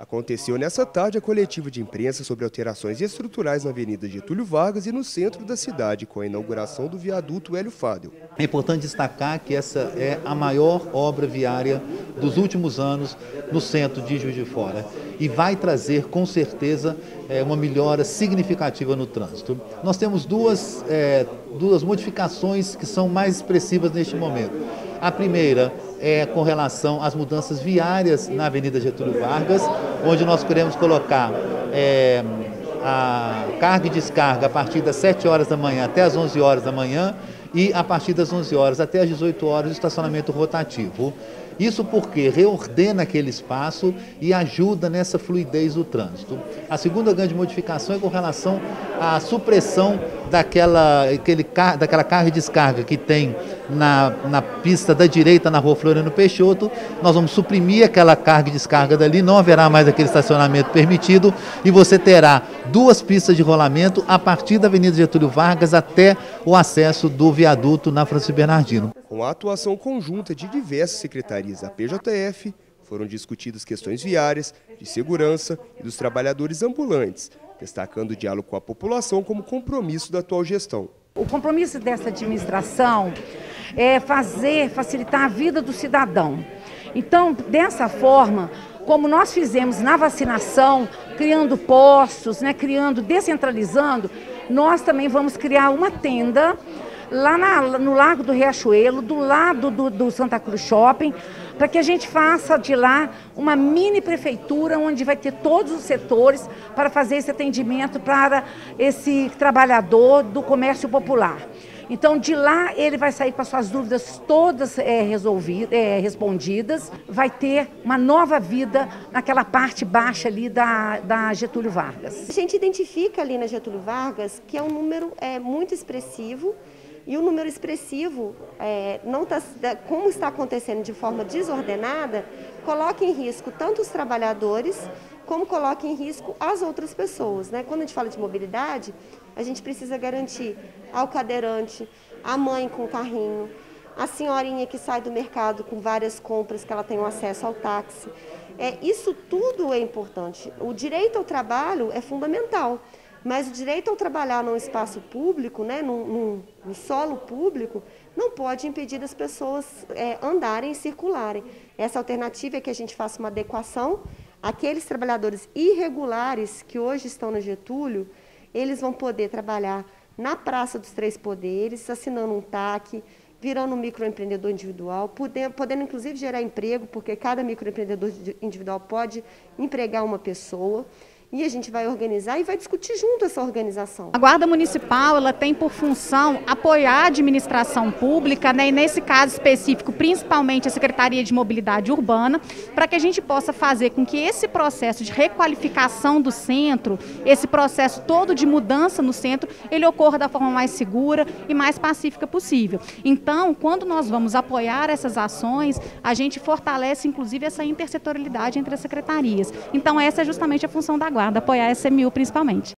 Aconteceu nessa tarde a coletiva de imprensa sobre alterações estruturais na Avenida Getúlio Vargas e no centro da cidade, com a inauguração do viaduto Hélio Fadel. É importante destacar que essa é a maior obra viária dos últimos anos no centro de Juiz de Fora e vai trazer, com certeza, uma melhora significativa no trânsito. Nós temos duas modificações que são mais expressivas neste momento. A primeira é com relação às mudanças viárias na Avenida Getúlio Vargas, onde nós queremos colocar a carga e descarga a partir das 7 horas da manhã até as 11 horas da manhã e a partir das 11 horas até as 18 horas o estacionamento rotativo. Isso porque reordena aquele espaço e ajuda nessa fluidez do trânsito. A segunda grande modificação é com relação à supressão daquela carga e descarga que tem na pista da direita na rua Floriano Peixoto. Nós vamos suprimir aquela carga e descarga dali, não haverá mais aquele estacionamento permitido e você terá duas pistas de rolamento a partir da Avenida Getúlio Vargas até o acesso do viaduto na Francisco Bernardino. Com a atuação conjunta de diversas secretarias da PJF, foram discutidas questões viárias, de segurança e dos trabalhadores ambulantes, destacando o diálogo com a população como compromisso da atual gestão. O compromisso dessa administração é facilitar a vida do cidadão. Então, dessa forma, como nós fizemos na vacinação, criando postos, descentralizando, nós também vamos criar uma tenda lá no Largo do Riachuelo, do lado do Santa Cruz Shopping, para que a gente faça de lá uma mini prefeitura onde vai ter todos os setores para fazer esse atendimento para esse trabalhador do comércio popular. Então, de lá, ele vai sair com as suas dúvidas todas respondidas, vai ter uma nova vida naquela parte baixa ali da Getúlio Vargas. A gente identifica ali na Getúlio Vargas que é um número muito expressivo, e o número expressivo, como está acontecendo de forma desordenada, coloca em risco tanto os trabalhadores, como coloca em risco as outras pessoas, né? Quando a gente fala de mobilidade, a gente precisa garantir ao cadeirante, a mãe com o carrinho, a senhorinha que sai do mercado com várias compras, que ela tem acesso ao táxi. Isso tudo é importante. O direito ao trabalho é fundamental. Mas o direito ao trabalhar num espaço público, no solo público, não pode impedir das pessoas andarem e circularem. Essa alternativa é que a gente faça uma adequação. Aqueles trabalhadores irregulares que hoje estão na Getúlio, eles vão poder trabalhar na Praça dos Três Poderes, assinando um TAC, virando um microempreendedor individual, podendo inclusive gerar emprego, porque cada microempreendedor individual pode empregar uma pessoa. E a gente vai organizar e vai discutir junto essa organização. A Guarda Municipal ela tem por função apoiar a administração pública, e nesse caso específico, principalmente a Secretaria de Mobilidade Urbana, para que a gente possa fazer com que esse processo de requalificação do centro, esse processo todo de mudança no centro, ele ocorra da forma mais segura e mais pacífica possível. Então, quando nós vamos apoiar essas ações, a gente fortalece inclusive essa intersetorialidade entre as secretarias. Então, essa é justamente a função da Guarda, apoiar a SMU principalmente.